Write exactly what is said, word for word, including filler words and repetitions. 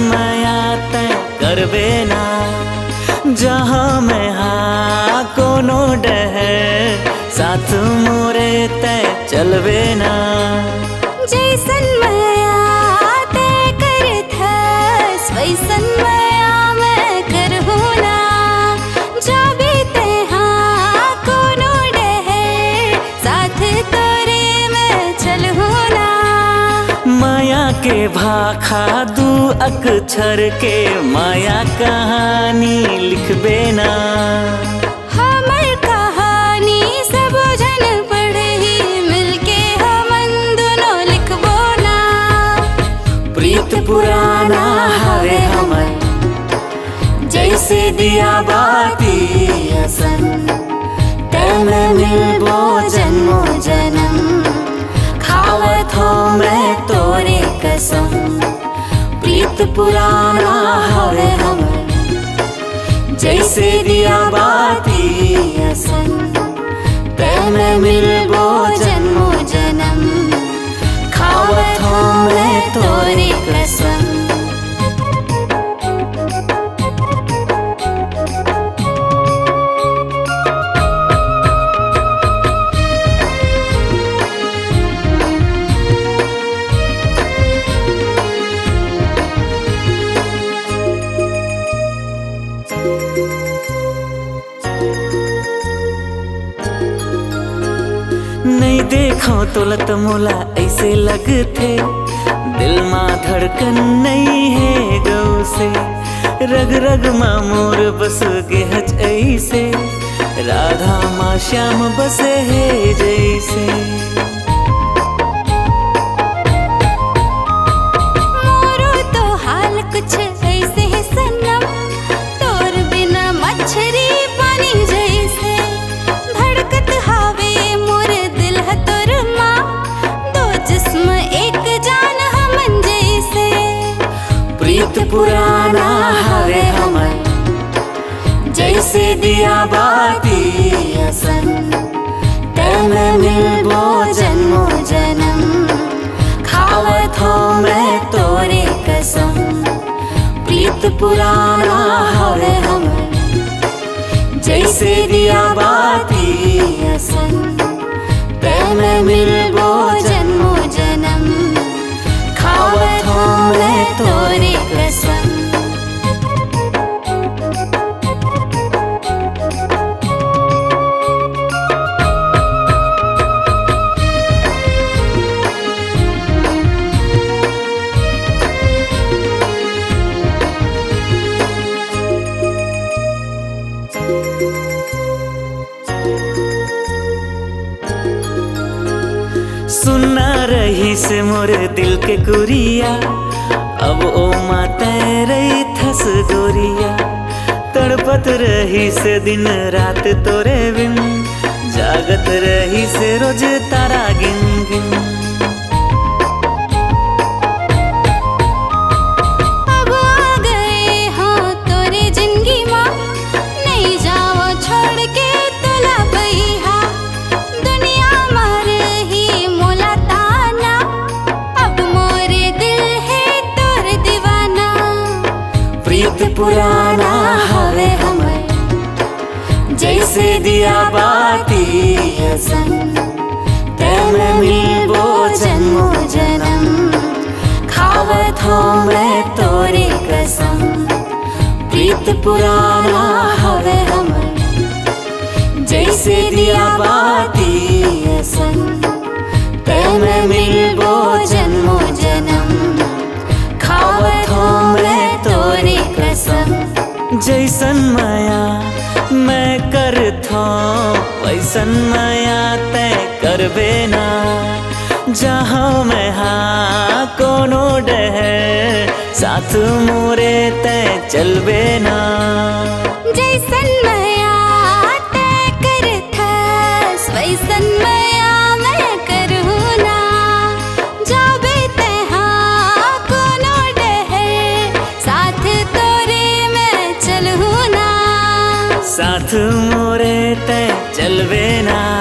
माया तय करबे ना, जहाँ मैं हाँ कोनो डहर साथ मोरे तय चलबे ना। जैसन माया तय करत हस वैसन माया मैं करहूँ ना, जाबे तय हाँ कोनो डहर साथ तोरे मैं चलहूँ ना। माया के भाखा दू अक्षर के माया कहानी लिखबे ना। हमर कहानी सब जन पढ़ी मिलके हमन दोनों लिखबो ना। प्रीत पुराना हवे हमर जैसे दिया बाती असन, तय में मिलबो जन्मो जन्म खावत हो मैं तोरे कसम। प्रीत पुराना हवे हमर जैसे दिया बाती असन, तय में मिलबो जन्मो जन्म खावत हो मैं तोरे कसम। नहीं देखो तोलत मोला ऐसे लगथे, दिल माँ धड़कन नहीं है गौ से। रग रग माँ मोर बस गेहज ऐसे, राधा माँ श्याम बसे है जैसे। मोरो तो हाल कुछ ऐसे है सनम, तोर बिना मछरी पानी जैसे। धड़कत हावे मोर दिल है तोर माँ, दो जिस्म एक जान हमन जैसे। प्रीत पुराना हवे हमर जैसे दिया बाती असन, तय में मिलबो जन्मो जन्म खावत हो मैं तोरे कसम। प्रीत पुराना हवे हमर जैसे दिया बाती असन, तय में मिलबो जन्मो जन्म खावत हो मैं तोरे कसम। सुनना रही से मोर दिल के कुरिया, अब ओ माता रही थस गोरिया। तड़पत रही से दिन रात तोरे बिन, जागत रही से रोज तारा गिन गिन। अब आ गए हो तोरे जिंदगी माँ, नहीं जाओ छोड़ के तुला बहिहा। दुनिया मार ही मोला ताना, अब मोरे दिल है तोर दीवाना। प्रीत पुराना हवे हमर जैसे दिया बाती असन, तय में मिलबो जन्मो जन्म खावत हो मैं तोरे कसम। प्रीत पुराना हवे हमर जैसे दिया बाती असन, तय में मिलबो जन्मो जन्म खावत हो मैं तोरे कसम। जैसन माया मैं करत हूँ वैसन माया तय करबे ना, जहाँ मैं हाँ कोनो डहर साथ मोरे तय चलबे ना। जैसन माया तय करत हस वैसन माया मैं करहूँ ना, जाबे तय हाँ कोनो डहर साथ तोरे मैं चलहूँ ना। साथ मोरे तय चलबे ना।